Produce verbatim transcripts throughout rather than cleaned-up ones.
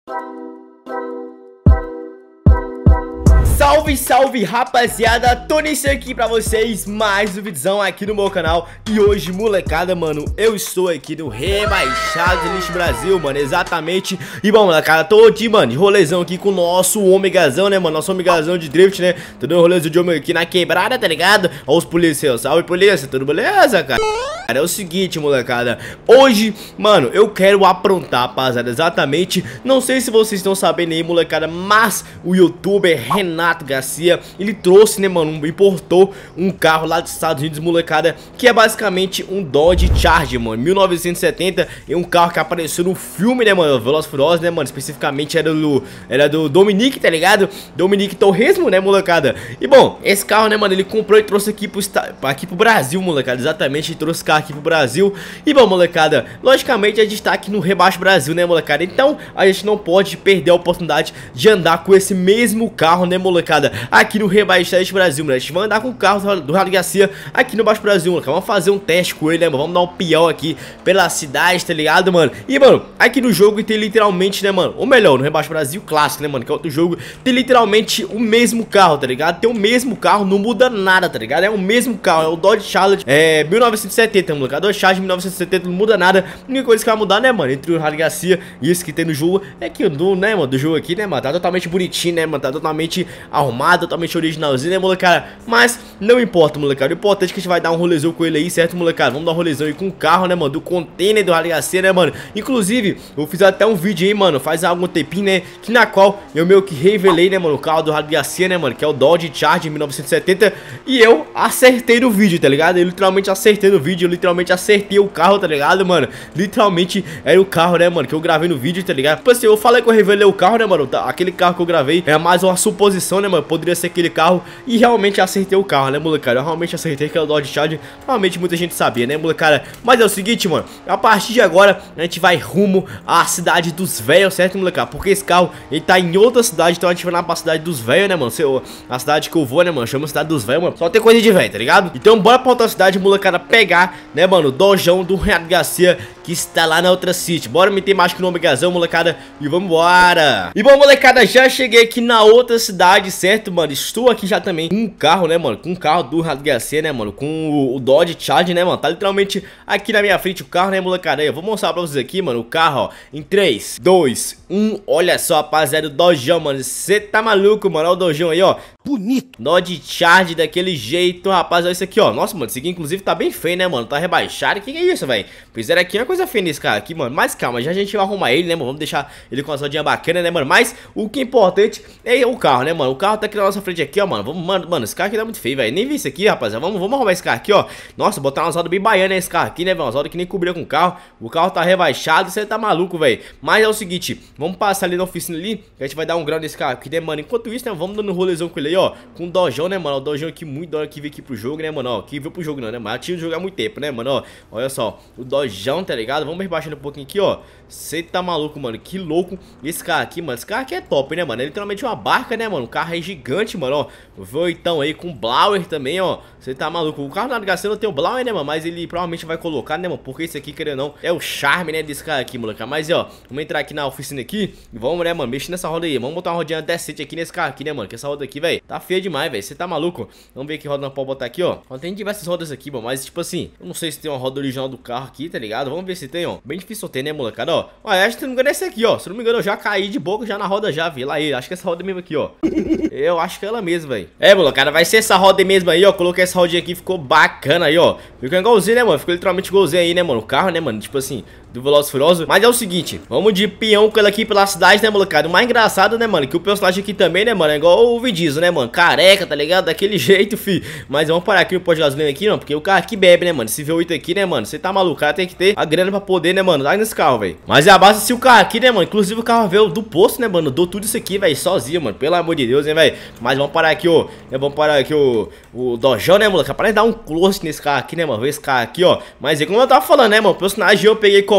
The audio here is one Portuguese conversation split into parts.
Salve, salve, rapaziada, Tonice aqui pra vocês, mais um vídeozão aqui no meu canal. E hoje, molecada, mano, eu estou aqui no Rebaixado Elite Brasil, mano, exatamente. E bom, molecada, tô aqui, mano, de rolezão aqui com o nosso Omegazão, né, mano, nosso Omegazão de drift, né. Tô dando um rolezão de Omega aqui na quebrada, tá ligado? Ó os policiais, salve polícia, tudo beleza, cara? Cara, é o seguinte, molecada, hoje, mano, eu quero aprontar, rapaziada, exatamente. Não sei se vocês estão sabendo aí, molecada, mas o youtuber Renato Garcia, ele trouxe, né, mano, importou um carro lá dos Estados Unidos, molecada, que é basicamente um Dodge Charger, mano, mil novecentos e setenta, é um carro que apareceu no filme, né, mano, Velozes e Furiosos, né, mano, especificamente era do, era do Dominique, tá ligado? Dominique Torresmo, né, molecada? E bom, esse carro, né, mano, ele comprou e trouxe aqui pro, aqui pro Brasil, molecada, exatamente, ele trouxe esse carro aqui pro Brasil. E bom, molecada, logicamente a gente tá aqui no Rebaixo Brasil, né, molecada? Então a gente não pode perder a oportunidade de andar com esse mesmo carro, né, molecada, aqui no Rebaixo Brasil, né? A gente vai andar com o carro do Renato Garcia aqui no Baixo Brasil, molecada. Vamos fazer um teste com ele, né, mano? Vamos dar um peão aqui pela cidade, tá ligado, mano? E, mano, aqui no jogo tem literalmente, né, mano, ou melhor, no Rebaixo Brasil clássico, né, mano, que é outro jogo, tem literalmente o mesmo carro, tá ligado? Tem o mesmo carro, não muda nada, tá ligado? É o mesmo carro, é o Dodge Charger, é, mil novecentos e setenta, molecada. Dodge Charger mil novecentos e setenta, não muda nada. A única coisa que vai mudar, né, mano, entre o Renato Garcia e esse que tem no jogo é que o do, né, mano, do jogo aqui, né, mano, tá totalmente bonitinho, né, mano, tá totalmente arrumado, totalmente originalzinho, né, molecada? Mas não importa, molecada, o importante é que a gente vai dar um rolezão com ele aí, certo, molecada? Vamos dar um rolezão aí com o carro, né, mano, do container do Renato Garcia, né, mano? Inclusive, eu fiz até um vídeo aí, mano, faz algum tempinho, né, que na qual eu meio que revelei, né, mano, o carro do Renato Garcia, né, mano, que é o Dodge Charger mil novecentos e setenta, e eu acertei no vídeo, tá ligado? Eu literalmente acertei no vídeo, eu literalmente acertei o carro, tá ligado, mano? Literalmente era o carro, né, mano, que eu gravei no vídeo, tá ligado? Tipo assim, eu falei que eu revelei o carro, né, mano, aquele carro que eu gravei é mais uma suposição, né, mano, poderia ser aquele carro, e realmente acertei o carro, né, molecada? Eu realmente acertei que é o Dodge Charger, realmente muita gente sabia, né, molecada? Mas é o seguinte, mano, a partir de agora a gente vai rumo à cidade dos velhos, certo, molecada? Porque esse carro, ele tá em outra cidade, então a gente vai lá pra cidade dos velhos, né, mano? A cidade que eu vou, né, mano, chama cidade dos velhos, mano, só tem coisa de velho, tá ligado? Então bora pra outra cidade, molecada, pegar, né, mano, o dojão do Renato Garcia, que está lá na outra city. Bora meter mais que no Omegazão, molecada, e vambora. E bom, molecada, já cheguei aqui na outra cidade, certo, mano? Estou aqui já também com um carro, né, mano? Com um carro do Renato Garcia, né, mano? Com o, o Dodge Charger, né, mano? Tá literalmente aqui na minha frente o carro, né, molecada? Aí, eu vou mostrar pra vocês aqui, mano, o carro, ó, em três, dois, um. Olha só, rapaziada, o Dojão, mano. Você tá maluco, mano? Olha o Dojão aí, ó. Bonito. Dodge Charger daquele jeito, rapaz. Olha isso aqui, ó. Nossa, mano, esse aqui inclusive tá bem feio, né, mano? Tá rebaixado. Que que é isso, velho? Fizeram aqui uma coisa feia nesse carro aqui, mano. Mas calma, já a gente vai arrumar ele, né, mano? Vamos deixar ele com uma rodinha bacana, né, mano? Mas o que é importante é o carro, né, mano? O carro tá aqui na nossa frente aqui, ó, mano. Vamos, mano, mano, esse carro aqui tá muito feio, velho. Nem vi isso aqui, rapaziada. Vamos, vamos arrumar esse carro aqui, ó. Nossa, botar umas rodas bem baianas nesse carro aqui, né, velho? Umas rodas que nem cobriu com o carro. O carro tá rebaixado, você tá maluco, velho. Mas é o seguinte, vamos passar ali na oficina ali, que a gente vai dar um grau nesse carro aqui, né, mano? Enquanto isso, né, vamos dando um rolezão com ele aí, ó. Com o Dojão, né, mano? O Dojão aqui muito da hora que veio aqui pro jogo, né, mano? Ó, que veio pro jogo não, né, mano? Tinha jogo há muito tempo, né, mano? Ó, olha só, o Dojão, tá ligado? Vamos rebaixando um pouquinho aqui, ó. Você tá maluco, mano? Que louco esse carro aqui, mano. Esse carro aqui é top, né, mano? É literalmente uma barca, né, mano? O carro é gigante, mano, ó. Vou então aí com o Blower também, ó. Você tá maluco? O carro da Garcia não tem o Blower, né, mano? Mas ele provavelmente vai colocar, né, mano? Porque esse aqui, querendo ou não, é o charme, né, desse carro aqui, moleque. Mas, ó, vamos entrar aqui na oficina aqui e vamos, né, mano, mexer nessa roda aí. Vamos botar uma rodinha decente aqui nesse carro aqui, né, mano? Que essa roda aqui, velho, tá feia demais, velho. Você tá maluco? Vamos ver que roda nós podemos botar aqui, ó. Tem diversas rodas aqui, mano. Mas, tipo assim, eu não sei se tem uma roda original do carro aqui, tá ligado? Vamos ver se tem, ó. Bem difícil ter, né, molecada, ó. Olha, acho que se não me engano é esse aqui, ó. Se não me engano, eu já caí de boca já na roda já, vi lá aí. Acho que essa roda mesmo aqui, ó. Eu acho que é ela mesmo, velho. É, molecada, vai ser essa roda mesmo aí, ó. Coloquei essa rodinha aqui, ficou bacana aí, ó. Ficou igualzinho, né, mano? Ficou literalmente igualzinho aí, né, mano? O carro, né, mano? Tipo assim, do Velozes e Furiosos. Mas é o seguinte, vamos de peão com ela aqui pela cidade, né, molecada? O mais engraçado, né, mano, que o personagem aqui também, né, mano, é igual o Vin Diesel, né, mano? Careca, tá ligado? Daquele jeito, fi. Mas vamos parar aqui no posto de gasolina aqui, mano, porque o carro aqui bebe, né, mano? Esse V oito aqui, né, mano? Você tá maluco, o cara tem que ter a grana pra poder, né, mano, dar nesse carro, velho. Mas é a base se o carro aqui, né, mano? Inclusive o carro veio do posto, né, mano? Dou tudo isso aqui, velho, sozinho, mano. Pelo amor de Deus, hein, velho? Mas vamos parar aqui, ó. Vamos parar aqui, ó. O Dojão, né, moleque? Para dar um close nesse carro aqui, né, mano? Ver esse carro aqui, ó. Mas é como eu tava falando, né, mano? O personagem eu peguei como,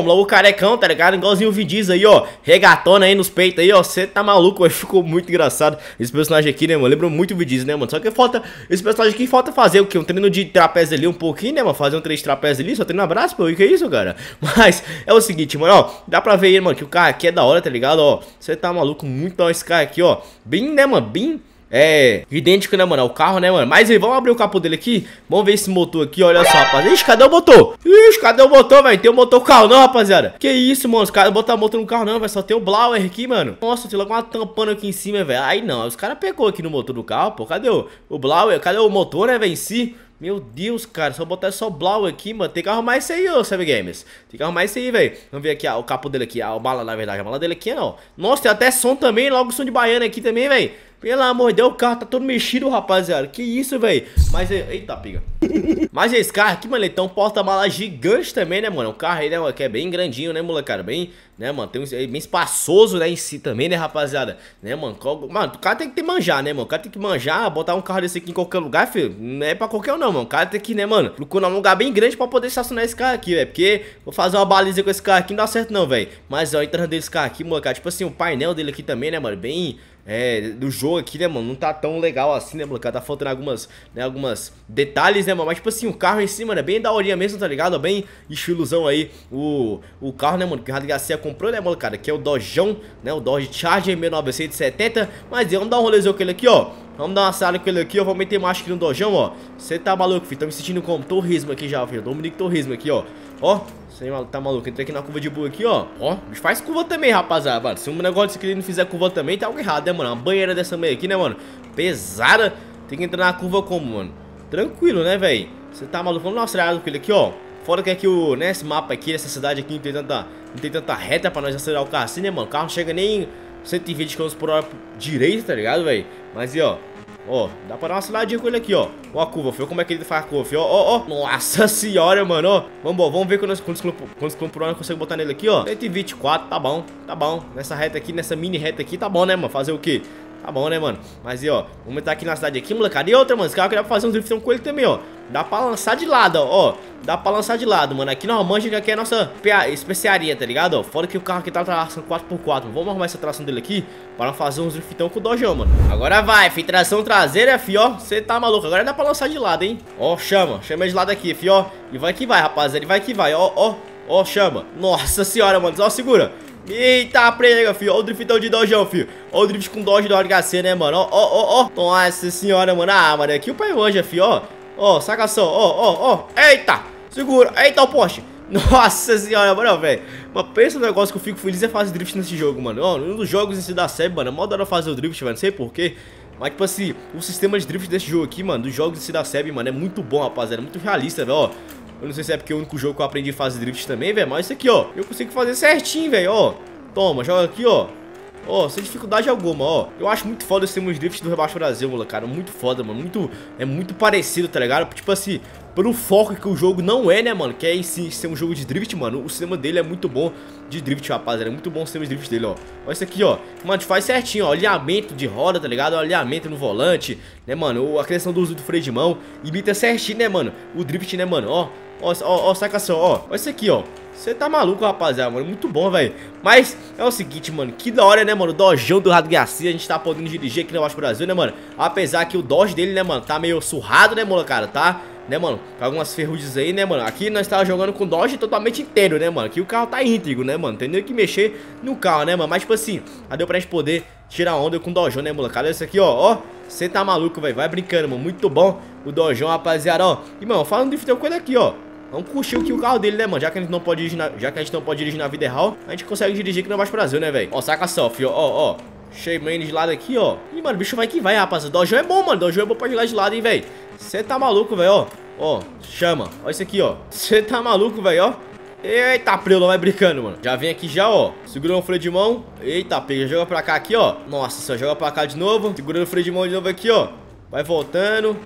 logo o carecão, tá ligado? Igualzinho o Vin Diesel aí, ó. Regatona aí nos peitos aí, ó. Você tá maluco, véio. Ficou muito engraçado esse personagem aqui, né, mano? Lembra muito o Vin Diesel, né, mano? Só que falta, esse personagem aqui falta fazer o quê? Um treino de trapézio ali um pouquinho, né, mano? Fazer um treino de trapézio ali, só treino um abraço, pô. O que é isso, cara? Mas é o seguinte, mano, ó. Dá pra ver aí, mano, que o carro aqui é da hora, tá ligado? Ó, você tá maluco, muito da hora esse carro aqui, ó. Bem, né, mano? Bem... É, idêntico, né, mano? O carro, né, mano? Mas aí, vamos abrir o capô dele aqui. Vamos ver esse motor aqui, olha só, rapaziada. Ixi, cadê o motor? Ixi, cadê o motor, velho? Tem o motor carro não, rapaziada. Que isso, mano? Os caras botaram motor no carro não, vai só tem o Blower aqui, mano. Nossa, tem logo uma tampando aqui em cima, velho. Aí não, os caras pegou aqui no motor do carro, pô. Cadê o, o Blower? Cadê o motor, né, velho, em si? Meu Deus, cara, só botar só Blau aqui, mano. Tem que arrumar isso aí, ô, Sabe Games. Tem que arrumar isso aí, velho. Vamos ver aqui, ó, o capô dele aqui. A mala, na verdade, a mala dele aqui, não. Nossa, tem até som também, logo som de baiana aqui também, velho. Pelo amor de Deus, o carro tá todo mexido, rapaziada. Que isso, velho. Mas, eita, piga. Mas esse carro aqui, mano, ele tem um porta-mala gigante também, né, mano? O carro aí, né, mano, que é bem grandinho, né, molecada? Bem, né, mano, tem um, é bem espaçoso, né, em si também, né, rapaziada? Né, mano? Mano, o cara tem que ter manjar, né, mano? O cara tem que manjar, botar um carro desse aqui em qualquer lugar, filho. Não é pra qualquer um, não, mano. O cara tem que, né, mano, procurar um lugar bem grande pra poder estacionar esse carro aqui, velho. Porque vou fazer uma baliza com esse carro aqui, não dá certo, não, velho. Mas, ó, a entrada desse carro aqui, molecada, tipo assim, o painel dele aqui também, né, mano? Bem... É, do jogo aqui, né, mano, não tá tão legal assim, né, mano, tá faltando algumas, né, algumas detalhes, né, mano, mas tipo assim, o carro em si, mano, é bem daorinha mesmo, tá ligado, bem estilosão aí, o, o carro, né, mano, que o Rádio Garcia comprou, né, mano, cara, que é o Dojão, né, o Dodge Charger mil novecentos e setenta, mas vamos dar um rolezão com ele aqui, ó, vamos dar uma sala com ele aqui, ó, vamos meter marcha aqui no Dojão, ó, você tá maluco, filho, tô me sentindo como Torresmo aqui já, filho, Dominique Torresmo aqui, ó, ó. Você tá maluco, entrei aqui na curva de boa aqui, ó. Ó, faz curva também, rapaziada, mano. Se um negócio desse aqui não fizer curva também, tá algo errado, né, mano? Uma banheira dessa meia aqui, né, mano? Pesada. Tem que entrar na curva como, mano? Tranquilo, né, velho? Você tá maluco? Vamos dar uma acelerada com ele aqui, ó. Fora que aqui, o, né, esse mapa aqui, essa cidade aqui, não tem tanta, não tem tanta reta pra nós acelerar o carro assim, né, mano? O carro não chega nem cento e vinte quilômetros por hora direito, tá ligado, velho? Mas e, ó. Ó, dá pra dar uma aceleradinha com ele aqui, ó. Ó a curva, fio, como é que ele faz a curva, fio. Ó, ó, ó. Nossa senhora, mano, ó. Vamos, vamos ver quantos quilômetros por hora eu consigo botar nele aqui, ó. cento e vinte e quatro, tá bom, tá bom. Nessa reta aqui, nessa mini reta aqui, tá bom, né, mano? Fazer o quê? Tá bom, né, mano? Mas e, ó, vamos entrar aqui na cidade aqui, molecada. E outra, mano, esse carro aqui dá pra fazer um driftão com ele também, ó. Dá pra lançar de lado, ó. Dá pra lançar de lado, mano. Aqui na Manja, que aqui é a nossa especiaria, tá ligado? Ó, fora que o carro aqui tá tração quatro por quatro. Vamos arrumar essa tração dele aqui para fazer uns driftão com o Dojão, mano. Agora vai, fi. Tração traseira, fi, ó. Você tá maluco. Agora dá pra lançar de lado, hein? Ó, chama. Chama de lado aqui, fi, ó. E vai que vai, rapaziada. Ele vai que vai, ó, ó. Ó, chama. Nossa senhora, mano. Ó, segura. Eita, prega, filho. Ó o driftão de Dojão, filho. Ó o drift com Dodge da H C, né, mano? Ó, ó, ó, ó. Nossa senhora, mano. Ah, mano. Aqui o pai manja, filho, ó. Ó, saca só. Ó, ó, ó. Eita. Segura. Eita, o poste. Nossa senhora, mano, velho. Mas pensa no negócio que eu fico feliz é fazer drift nesse jogo, mano. Ó, um dos jogos em si da série, mano. É mó da hora fazer o drift, velho. Não sei porquê. Mas, tipo assim, o sistema de drift desse jogo aqui, mano, dos jogos em si da série, mano, é muito bom, rapaziada. É muito realista, velho, ó. Eu não sei se é porque é o único jogo que eu aprendi a fazer drift também, velho. Mas isso aqui, ó. Eu consigo fazer certinho, velho, ó. Toma, joga aqui, ó. Ó, sem dificuldade alguma, ó. Eu acho muito foda esse sistema de drift do Rebaixo Brasil, moleque, cara. Muito foda, mano. Muito, é muito parecido, tá ligado? Tipo assim, pelo foco que o jogo não é, né, mano? Que é em si ser um jogo de drift, mano. O sistema dele é muito bom de drift, rapaziada. É muito bom o sistema de drift dele, ó. Olha isso aqui, ó. Mano, a gente faz certinho, ó. Alinhamento de roda, tá ligado? Alinhamento no volante, né, mano? A questão do uso do freio de mão. Imita certinho, né, mano? O drift, né, mano? Ó, ó, ó, ó, saca só, ó. Olha isso aqui, ó. Você tá maluco, rapaziada, mano, muito bom, velho. Mas é o seguinte, mano, que da hora, né, mano, o Dojão do Rádio Garcia, a gente tá podendo dirigir aqui no Rebaixo Brasil, né, mano. Apesar que o Dodge dele, né, mano, tá meio surrado, né, molecada, tá? Né, mano, com algumas ferrugens aí, né, mano. Aqui nós tava jogando com o Dodge totalmente inteiro, né, mano. Aqui o carro tá íntegro, né, mano. Tem nem que mexer no carro, né, mano. Mas, tipo assim, deu pra gente poder tirar onda com o Dojão, né, molecada. Isso aqui, ó, ó. Você tá maluco, velho. Vai brincando, mano. Muito bom o Dojão, rapaziada, ó. E, mano, fala um drift com ele aqui, ó. Vamos curtir aqui o carro dele, né, mano? Já que a gente não pode dirigir na, já que a gente não pode dirigir na vida real, a gente consegue dirigir aqui no Rebaixo Brasil, né, velho? Ó, saca só, fio, ó, ó. Cheio de lado aqui, ó. Ih, mano, o bicho vai que vai, rapaz. O Dojão é bom, mano. O Dojão é bom pra girar de lado, hein, velho. Você tá maluco, velho, ó. Ó, chama. Ó isso aqui, ó. Você tá maluco, velho, ó. Eita, preula, vai brincando, mano. Já vem aqui já, ó. Segurando o freio de mão. Eita, pega. Joga pra cá aqui, ó. Nossa, só joga pra cá de novo. Segurando o freio de mão de novo aqui, ó. Vai voltando.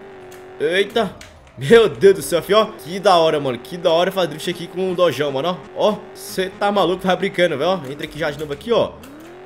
Eita. Meu Deus do céu, fio. Que da hora, mano. Que da hora fazer drift aqui com o Dojão, mano. Ó, você tá maluco, vai brincando, velho. Entra aqui já de novo aqui, ó.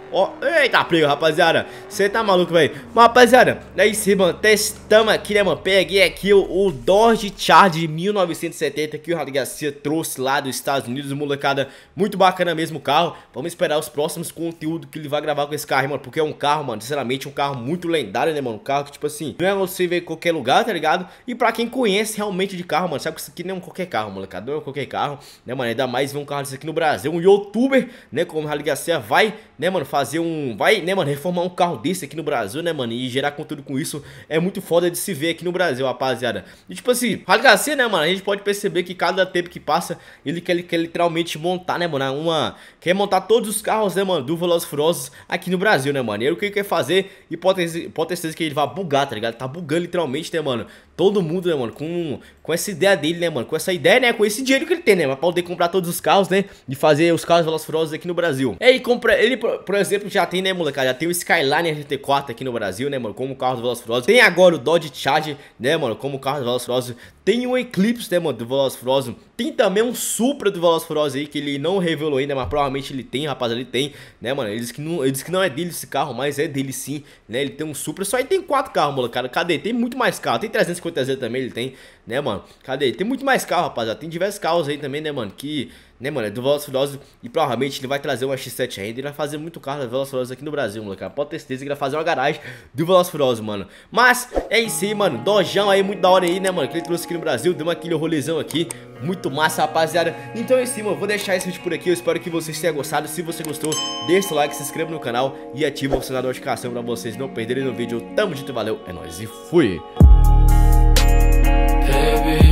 Ó, eita, prego, rapaziada. Você tá maluco, velho. Mas, rapaziada, é isso aí, mano. Testamos aqui, né, mano. Peguei aqui o, o Dodge Charger mil novecentos e setenta que o Harley Garcia trouxe lá dos Estados Unidos, molecada. Muito bacana mesmo o carro. Vamos esperar os próximos conteúdos que ele vai gravar com esse carro, mano. Porque é um carro, mano, sinceramente, um carro muito lendário, né, mano. Um carro que, tipo assim, não é você ver em qualquer lugar, tá ligado? E pra quem conhece realmente de carro, mano, sabe que isso aqui não é um qualquer carro, molecada. Não é um qualquer carro, né, mano. Ainda mais ver um carro desse aqui no Brasil. Um youtuber, né, como o Harley Garcia vai, né, mano, fazer fazer um, vai, né, mano, reformar um carro desse aqui no Brasil, né, mano, e gerar conteúdo com isso é muito foda de se ver aqui no Brasil, rapaziada. E tipo assim, Harley Garcia, né, mano, a gente pode perceber que cada tempo que passa, ele quer, ele quer literalmente montar, né, mano, uma, quer montar todos os carros, né, mano, do Velozes e Furiosos aqui no Brasil, né, mano, e aí o que ele quer fazer, e pode ter, pode ter certeza que ele vai bugar, tá ligado, tá bugando literalmente, né, mano, todo mundo, né, mano, com, com essa ideia dele, né, mano, com essa ideia, né, com esse dinheiro que ele tem, né, pra poder comprar todos os carros, né, e fazer os carros Velozes e Furiosos aqui no Brasil. E aí, compra, ele, por, por exemplo, já tem, né, molecada, já tem o Skyline R T quatro aqui no Brasil, né, mano, como carro do Velozes e Furiosos. Tem agora o Dodge Charger, né, mano, como carro do Velozes e Furiosos. Tem o Eclipse, né, mano, do Velozes e Furiosos. Tem também um Supra do Velozes e Furiosos aí, que ele não revelou ainda, mas provavelmente ele tem, rapaz, ele tem, né, mano. Ele disse que não, ele disse que não é dele esse carro, mas é dele sim, né, ele tem um Supra. Só aí tem quatro carros, molecada. Cadê? Tem muito mais carro. Tem trezentos e cinquenta Z também, ele tem, né, mano. Cadê? Tem muito mais carro, rapaziada. Tem diversos carros aí também, né, mano, que... né, mano, é do Velozes e Furiosos. E provavelmente ele vai trazer uma X sete ainda. Ele vai fazer muito carro do Velozes e Furiosos aqui no Brasil, molecada. Pode ter certeza que ele vai fazer uma garagem do Velozes e Furiosos, mano. Mas é isso aí, mano. Dojão aí, muito da hora aí, né, mano, que ele trouxe aqui no Brasil. Deu aquele rolezão aqui. Muito massa, rapaziada. Então é isso aí, mano. Vou deixar esse vídeo por aqui. Eu espero que vocês tenham gostado. Se você gostou, deixa o like, se inscreva no canal e ativa o sininho da notificação pra vocês não perderem no vídeo. Tamo junto, valeu, é nóis e fui! Baby.